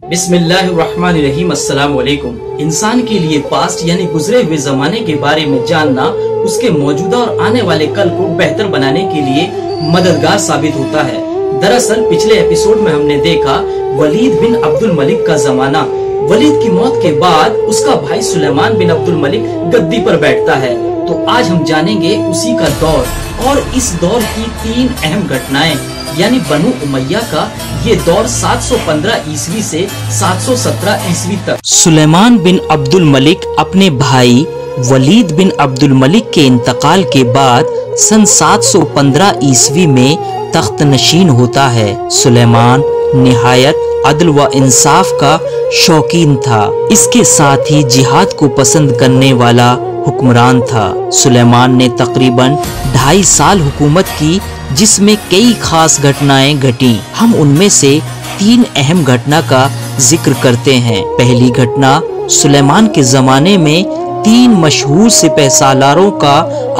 बिस्मिल्लाहिर्रहमानिर्रहीम। अस्सलाम वालेकुम। इंसान के लिए पास्ट यानी गुजरे हुए जमाने के बारे में जानना उसके मौजूदा और आने वाले कल को बेहतर बनाने के लिए मददगार साबित होता है। दरअसल पिछले एपिसोड में हमने देखा वलीद बिन अब्दुल मलिक का जमाना। वलीद की मौत के बाद उसका भाई सुलेमान बिन अब्दुल मलिक गद्दी पर बैठता है। तो आज हम जानेंगे उसी का दौर और इस दौर की 3 अहम घटनाएं, यानी बनु उमैया का ये दौर 715 ईस्वी से 717 ईस्वी तक। सुलेमान बिन अब्दुल मलिक अपने भाई वलीद बिन अब्दुल मलिक के इंतकाल के बाद सन 715 ईस्वी में तख्त नशीन होता है। सुलेमान निहायत अदल व इंसाफ का शौकीन था। इसके साथ ही जिहाद को पसंद करने वाला हुक्मरान था। सुलेमान ने तकरीबन 2.5 साल हुकूमत की, जिसमें कई खास घटनाएं घटी। हम उनमें से 3 अहम घटना का जिक्र करते हैं। पहली घटना सुलेमान के जमाने में 3 मशहूर सिपहसालारों का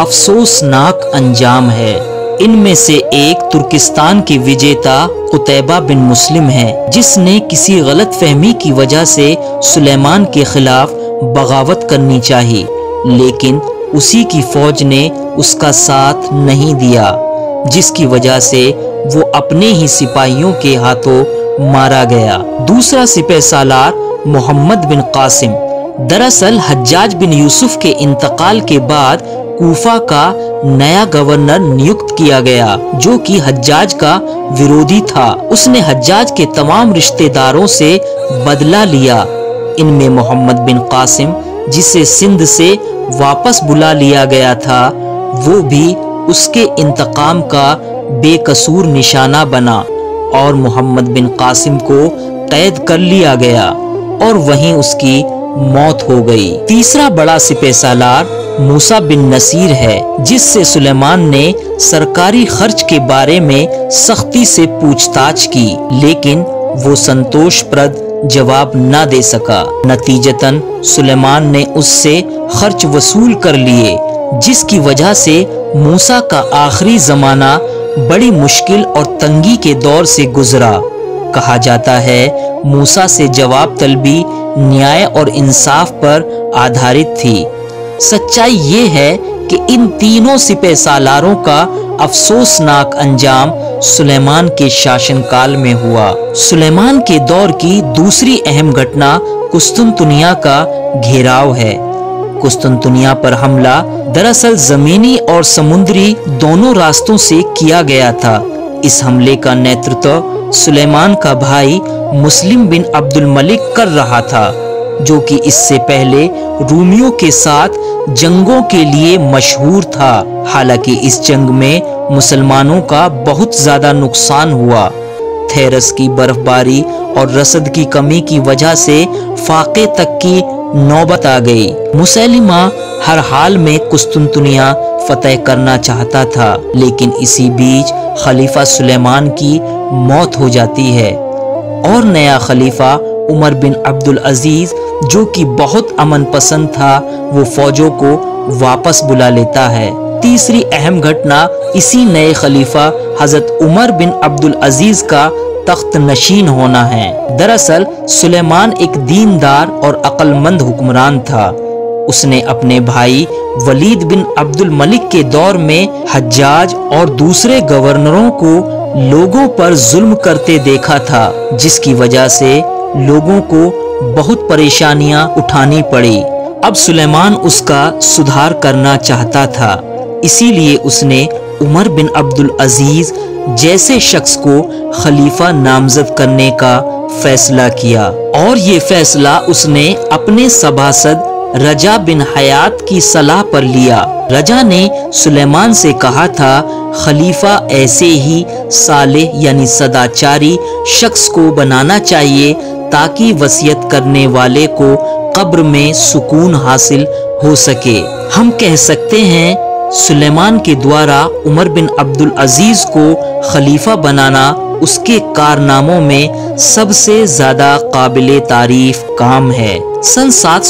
अफसोसनाक अंजाम है। इनमें से एक तुर्किस्तान के विजेता कुतैबा बिन मुस्लिम है, जिसने किसी गलत फहमी की वजह से सुलेमान के खिलाफ बगावत करनी चाहिए, लेकिन उसी की फौज ने उसका साथ नहीं दिया, जिसकी वजह से वो अपने ही सिपाहियों के हाथों मारा गया। दूसरा सिपहसालार मोहम्मद बिन कासिम। दरअसल हज्जाज बिन यूसुफ के इंतकाल के बाद कूफा का नया गवर्नर नियुक्त किया गया, जो कि हज्जाज का विरोधी था। उसने हज्जाज के तमाम रिश्तेदारों से बदला लिया। इनमें मोहम्मद बिन कासिम, जिसे सिंध से वापस बुला लिया गया था, वो भी उसके इंतकाम का बेकसूर निशाना बना और मोहम्मद बिन कासिम को कैद कर लिया गया और वहीं उसकी मौत हो गई। तीसरा बड़ा सिपहसालार मूसा बिन नसीर है, जिससे सुलेमान ने सरकारी खर्च के बारे में सख्ती से पूछताछ की, लेकिन वो संतोषप्रद जवाब न दे सका। नतीजतन सुलेमान ने उससे खर्च वसूल कर लिए, जिसकी वजह से मूसा का आखिरी जमाना बड़ी मुश्किल और तंगी के दौर से गुजरा। कहा जाता है मूसा से जवाब तलबी न्याय और इंसाफ पर आधारित थी। सच्चाई ये है कि इन तीनों सिपहसालारों का अफसोसनाक अंजाम सुलेमान के शासनकाल में हुआ। सुलेमान के दौर की दूसरी अहम घटना कुस्तुनतुनिया का घेराव है। कुस्तुनतुनिया पर हमला दरअसल जमीनी और समुद्री दोनों रास्तों से किया गया था। इस हमले का नेतृत्व सुलेमान का भाई मुस्लिम बिन अब्दुल मलिक कर रहा था, जो कि इससे पहले रूमियों के साथ जंगों के लिए मशहूर था। हालांकि इस जंग में मुसलमानों का बहुत ज्यादा नुकसान हुआ। थेरस की बर्फबारी और रसद की कमी की वजह से फाके तक की नौबत आ गई। मुसैलिमा हर हाल में कुस्तुनतुनिया फतह करना चाहता था, लेकिन इसी बीच खलीफा सुलेमान की मौत हो जाती है और नया खलीफा उमर बिन अब्दुल अजीज, जो कि बहुत अमन पसंद था, वो फौजों को वापस बुला लेता है। तीसरी अहम घटना इसी नए खलीफा हजरत उमर बिन अब्दुल अजीज का तख्त नशीन होना है। दरअसल सुलेमान एक दीनदार और अक्लमंद हुक्मरान था। उसने अपने भाई वलीद बिन अब्दुल मलिक के दौर में हज्जाज और दूसरे गवर्नरों को लोगों पर जुल्म करते देखा था, जिसकी वजह से लोगों को बहुत परेशानियां उठानी पड़ी। अब सुलेमान उसका सुधार करना चाहता था, इसीलिए उसने उमर बिन अब्दुल अजीज जैसे शख्स को खलीफा नामजद करने का फैसला किया और ये फैसला उसने अपने सभासद रजा बिन हयात की सलाह पर लिया। रजा ने सुलेमान से कहा था खलीफा ऐसे ही सालेह यानी सदाचारी शख्स को बनाना चाहिए, ताकि वसीयत करने वाले को कब्र में सुकून हासिल हो सके। हम कह सकते हैं सुलेमान के द्वारा उमर बिन अब्दुल अजीज को खलीफा बनाना उसके कारनामों में सबसे ज्यादा काबिले तारीफ काम है। सन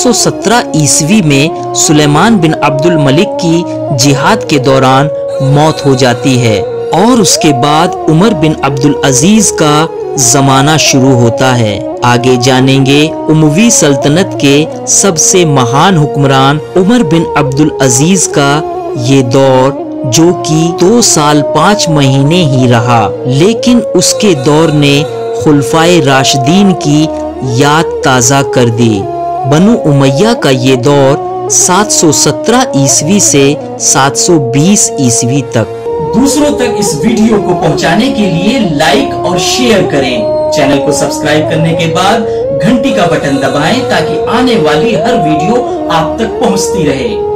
717 ईस्वी में सुलेमान बिन अब्दुल मलिक की जिहाद के दौरान मौत हो जाती है और उसके बाद उमर बिन अब्दुल अजीज का जमाना शुरू होता है। आगे जानेंगे उमवी सल्तनत के सबसे महान हुक्मरान उमर बिन अब्दुल अजीज का ये दौर, जो कि 2 साल 5 महीने ही रहा, लेकिन उसके दौर ने खुलफाए राशिदीन की याद ताज़ा कर दी। बनु उमैया का ये दौर 717 ईस्वी से 720 ईस्वी तक। दूसरों तक इस वीडियो को पहुंचाने के लिए लाइक और शेयर करें। चैनल को सब्सक्राइब करने के बाद घंटी का बटन दबाएं ताकि आने वाली हर वीडियो आप तक पहुंचती रहे।